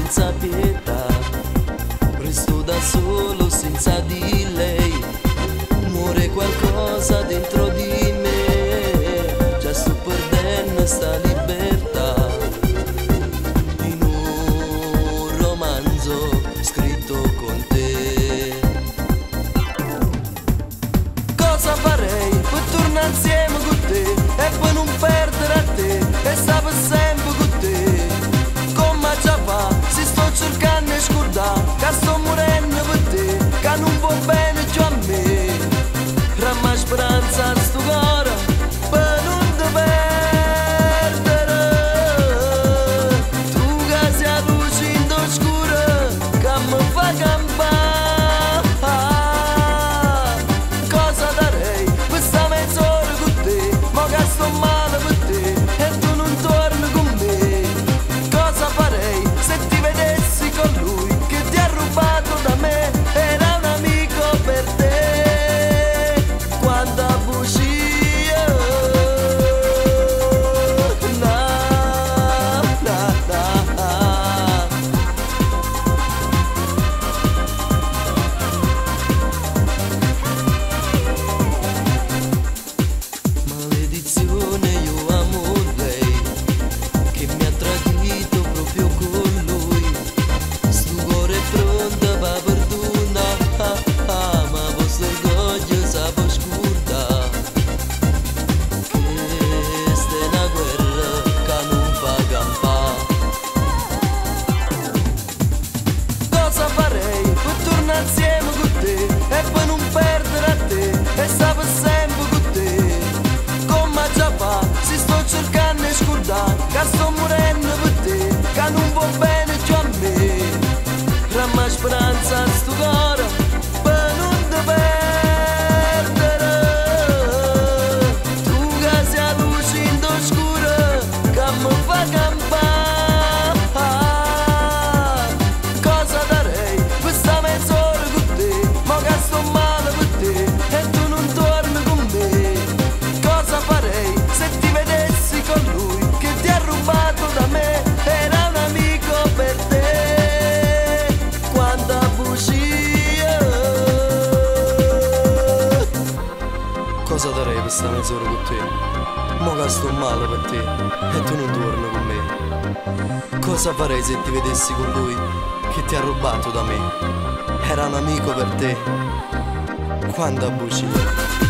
senza pietà. Resto da solo senza di lei, muore qualcosa dentro di me. Già sto perdendo sta libertà, in un romanzo scritto con te. Cosa farei per tornare insieme con te e poi non perdere a te e stavo sempre con te? Come già fa, si sto cercando di scordare che sto morendo per te, che non va bene più a me. Ramma speranza a sto cuore per non te perdere. Tu che sei la luce in oscura che mi fa campare. Cosa darei per sta mezz'ora con te, ma che sto male per te e tu non torni con me. Cosa farei se ti vedessi con lui che ti ha rubato da me? Era un amico per te quando bugia. Na, na, na. Maledizione, io amo lei che mi ha tradito proprio con lui. Sto cuore è pronto per perdonare, ma vostro orgoglio sa può scordare che sta è una guerra che non fa campare. Cosa farei per tornare insieme con te e poi non perdere a te e stavo sempre con te? Come già fa, si sto cercando di scordare che sto morendo per te, che non va bene più a me. Ramma speranza a sto cuore per non te perdere. Tu che sei la luce in oscura che mi fa campare. Cosa darei per sta mezz'ora con te, ma che sto male per te e tu non torni con me. Cosa farei se ti vedessi con lui che ti ha rubato da me? Era un amico per te quando bugia. Cosa darei per sta mezz'ora con te, ma che sto male per te e tu non torni con me. Cosa farei se ti vedessi con lui che ti ha rubato da me? Era un amico per te quando bugia.